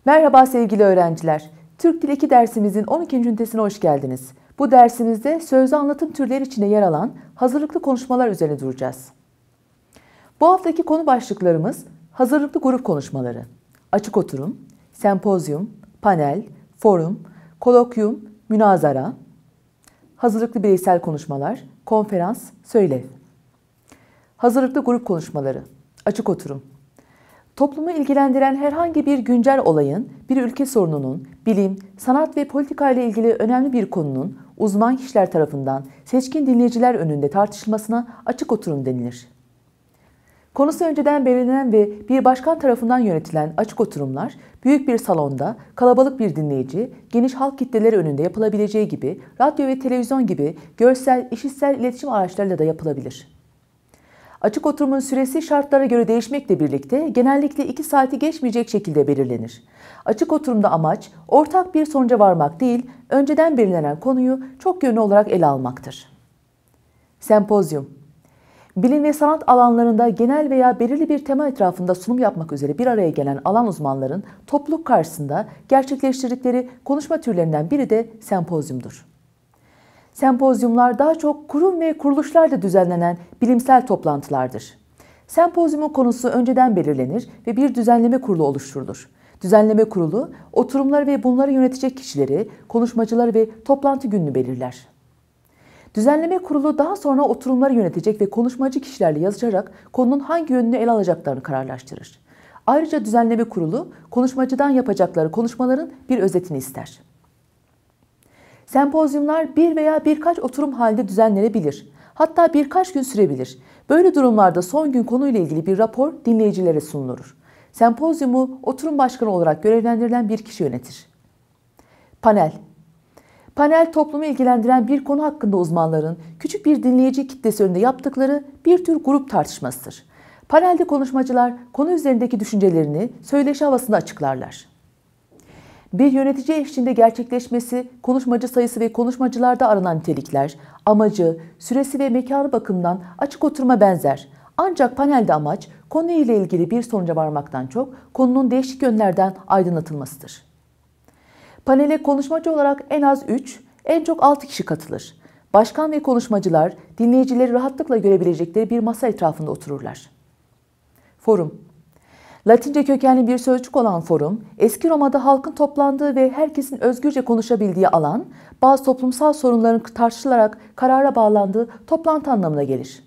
Merhaba sevgili öğrenciler. Türk Dili 2 dersimizin 12. ünitesine hoş geldiniz. Bu dersimizde sözlü anlatım türleri içinde yer alan hazırlıklı konuşmalar üzerine duracağız. Bu haftaki konu başlıklarımız hazırlıklı grup konuşmaları, açık oturum, sempozyum, panel, forum, kolokyum, münazara, hazırlıklı bireysel konuşmalar, konferans, söylev. Hazırlıklı grup konuşmaları, açık oturum. Toplumu ilgilendiren herhangi bir güncel olayın, bir ülke sorununun, bilim, sanat ve politika ile ilgili önemli bir konunun uzman kişiler tarafından seçkin dinleyiciler önünde tartışılmasına açık oturum denilir. Konusu önceden belirlenen ve bir başkan tarafından yönetilen açık oturumlar, büyük bir salonda, kalabalık bir dinleyici, geniş halk kitleleri önünde yapılabileceği gibi radyo ve televizyon gibi görsel, işitsel iletişim araçlarıyla da yapılabilir. Açık oturumun süresi şartlara göre değişmekle birlikte genellikle 2 saati geçmeyecek şekilde belirlenir. Açık oturumda amaç ortak bir sonuca varmak değil, önceden belirlenen konuyu çok yönlü olarak ele almaktır. Sempozyum. Bilim ve sanat alanlarında genel veya belirli bir tema etrafında sunum yapmak üzere bir araya gelen alan uzmanların topluluk karşısında gerçekleştirdikleri konuşma türlerinden biri de sempozyumdur. Sempozyumlar daha çok kurum ve kuruluşlarla düzenlenen bilimsel toplantılardır. Sempozyumun konusu önceden belirlenir ve bir düzenleme kurulu oluşturulur. Düzenleme kurulu, oturumları ve bunları yönetecek kişileri, konuşmacıları ve toplantı gününü belirler. Düzenleme kurulu daha sonra oturumları yönetecek ve konuşmacı kişilerle yazışarak konunun hangi yönünü ele alacaklarını kararlaştırır. Ayrıca düzenleme kurulu, konuşmacıdan yapacakları konuşmaların bir özetini ister. Sempozyumlar bir veya birkaç oturum halinde düzenlenebilir. Hatta birkaç gün sürebilir. Böyle durumlarda son gün konuyla ilgili bir rapor dinleyicilere sunulur. Sempozyumu oturum başkanı olarak görevlendirilen bir kişi yönetir. Panel. Panel toplumu ilgilendiren bir konu hakkında uzmanların küçük bir dinleyici kitlesi önünde yaptıkları bir tür grup tartışmasıdır. Panelde konuşmacılar konu üzerindeki düşüncelerini söyleşi havasında açıklarlar. Bir yönetici eşliğinde gerçekleşmesi, konuşmacı sayısı ve konuşmacılarda aranan nitelikler, amacı, süresi ve mekanı bakımından açık oturuma benzer. Ancak panelde amaç konu ile ilgili bir sonuca varmaktan çok konunun değişik yönlerden aydınlatılmasıdır. Panele konuşmacı olarak en az 3, en çok 6 kişi katılır. Başkan ve konuşmacılar dinleyicileri rahatlıkla görebilecekleri bir masa etrafında otururlar. Forum. Latince kökenli bir sözcük olan forum, eski Roma'da halkın toplandığı ve herkesin özgürce konuşabildiği alan, bazı toplumsal sorunların tartışılarak karara bağlandığı toplantı anlamına gelir.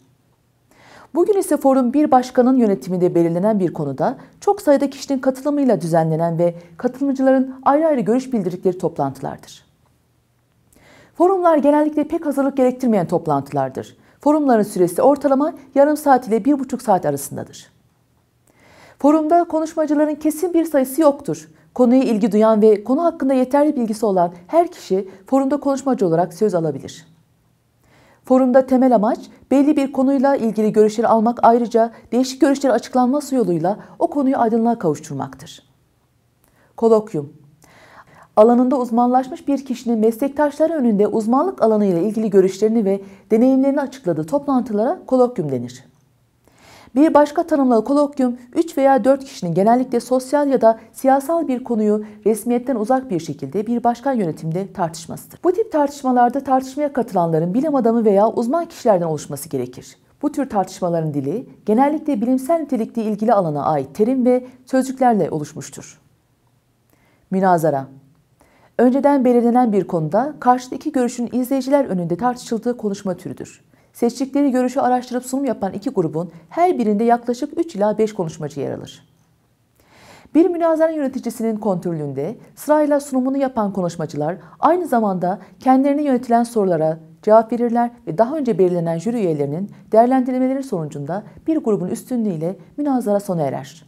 Bugün ise forum bir başkanın yönetiminde belirlenen bir konuda çok sayıda kişinin katılımıyla düzenlenen ve katılımcıların ayrı ayrı görüş bildirdikleri toplantılardır. Forumlar genellikle pek hazırlık gerektirmeyen toplantılardır. Forumların süresi ortalama yarım saat ile 1,5 saat arasındadır. Forumda konuşmacıların kesin bir sayısı yoktur. Konuya ilgi duyan ve konu hakkında yeterli bilgisi olan her kişi forumda konuşmacı olarak söz alabilir. Forumda temel amaç belli bir konuyla ilgili görüşleri almak, ayrıca değişik görüşlerin açıklanması yoluyla o konuyu aydınlığa kavuşturmaktır. Kolokyum. Alanında uzmanlaşmış bir kişinin meslektaşları önünde uzmanlık alanıyla ilgili görüşlerini ve deneyimlerini açıkladığı toplantılara kolokyum denir. Bir başka tanımla kolokyum, 3 veya 4 kişinin genellikle sosyal ya da siyasal bir konuyu resmiyetten uzak bir şekilde bir başkan yönetiminde tartışmasıdır. Bu tip tartışmalarda tartışmaya katılanların bilim adamı veya uzman kişilerden oluşması gerekir. Bu tür tartışmaların dili genellikle bilimsel nitelikli ilgili alana ait terim ve sözcüklerle oluşmuştur. Münazara. Önceden belirlenen bir konuda karşıt iki görüşün izleyiciler önünde tartışıldığı konuşma türüdür. Seçtikleri görüşü araştırıp sunum yapan iki grubun her birinde yaklaşık 3 ila 5 konuşmacı yer alır. Bir münazara yöneticisinin kontrolünde sırayla sunumunu yapan konuşmacılar aynı zamanda kendilerine yönetilen sorulara cevap verirler ve daha önce belirlenen jüri üyelerinin değerlendirmeleri sonucunda bir grubun üstünlüğüyle münazara sona erer.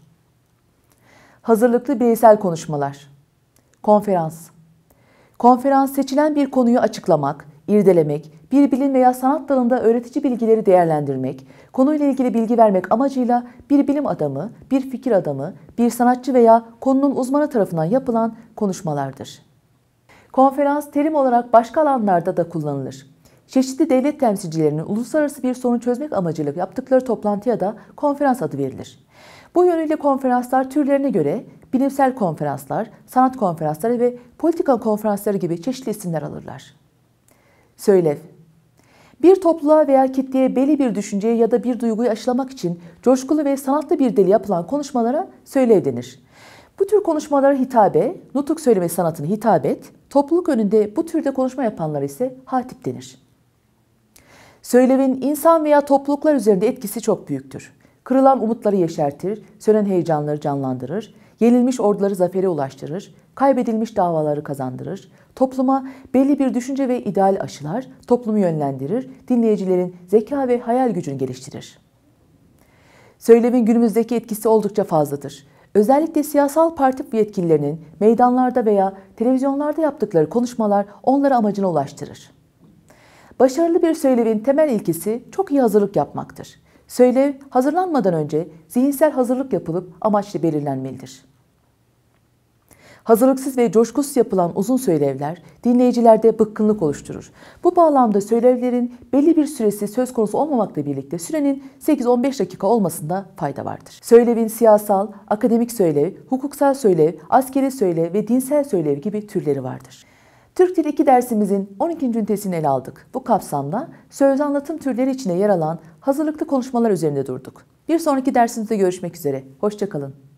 Hazırlıklı bireysel konuşmalar. Konferans. Konferans seçilen bir konuyu açıklamak, irdelemek, bir bilim veya sanat dalında öğretici bilgileri değerlendirmek, konuyla ilgili bilgi vermek amacıyla bir bilim adamı, bir fikir adamı, bir sanatçı veya konunun uzmanı tarafından yapılan konuşmalardır. Konferans terim olarak başka alanlarda da kullanılır. Çeşitli devlet temsilcilerinin uluslararası bir sorunu çözmek amacıyla yaptıkları toplantıya da konferans adı verilir. Bu yönüyle konferanslar türlerine göre bilimsel konferanslar, sanat konferansları ve politika konferansları gibi çeşitli isimler alırlar. Söylev. Bir topluluğa veya kitleye belli bir düşünceyi ya da bir duyguyu aşılamak için coşkulu ve sanatlı bir dili yapılan konuşmalara söylev denir. Bu tür konuşmalara hitabe, nutuk söyleme sanatını hitabet, topluluk önünde bu türde konuşma yapanlara ise hatip denir. Söylevin insan veya topluluklar üzerinde etkisi çok büyüktür. Kırılan umutları yeşertir, sönen heyecanları canlandırır, yenilmiş orduları zafere ulaştırır, kaybedilmiş davaları kazandırır, topluma belli bir düşünce ve ideal aşılar, toplumu yönlendirir, dinleyicilerin zeka ve hayal gücünü geliştirir. Söylevin günümüzdeki etkisi oldukça fazladır. Özellikle siyasal parti yetkililerinin meydanlarda veya televizyonlarda yaptıkları konuşmalar onları amacına ulaştırır. Başarılı bir söylevin temel ilkesi çok iyi hazırlık yapmaktır. Söylev hazırlanmadan önce zihinsel hazırlık yapılıp amaçlı belirlenmelidir. Hazırlıksız ve coşkusuz yapılan uzun söylevler dinleyicilerde bıkkınlık oluşturur. Bu bağlamda söylevlerin belli bir süresi söz konusu olmamakla birlikte sürenin 8-15 dakika olmasında fayda vardır. Söylevin siyasal, akademik söylev, hukuksal söylev, askeri söylev ve dinsel söylev gibi türleri vardır. Türk Dili 2 dersimizin 12. ünitesini ele aldık. Bu kapsamda söz anlatım türleri içine yer alan hazırlıklı konuşmalar üzerinde durduk. Bir sonraki dersimizde görüşmek üzere. Hoşça kalın.